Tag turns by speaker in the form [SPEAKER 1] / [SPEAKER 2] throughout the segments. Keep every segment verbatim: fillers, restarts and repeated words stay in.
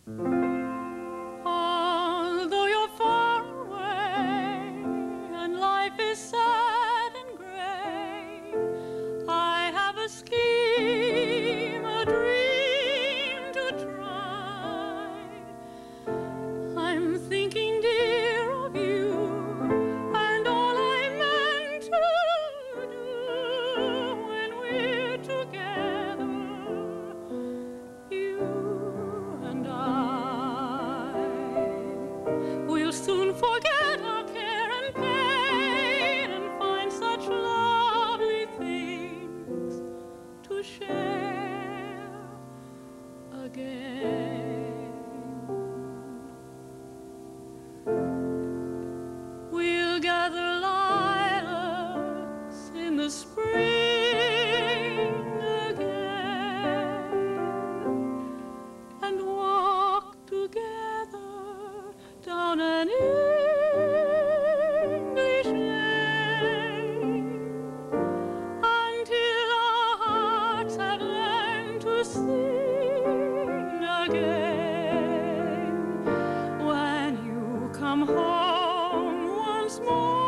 [SPEAKER 1] Although you're far away and life is sad and gray, I have a scheme, a dream to try. I'm thinking, dear, of you and all I meant to do when we're together, you and I. We'll soon forget our care and pain and find such lovely things to share again. We'll gather lilacs in the spring again and walk together down an English lane until our hearts have learned to sing again. When you come home once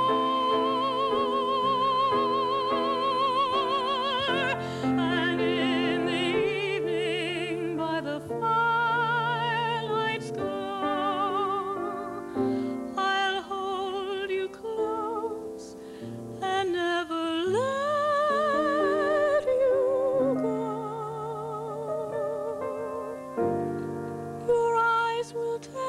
[SPEAKER 1] more, and in the evening by the firelight's glow, I'll hold you close and never let you go. Your eyes will tell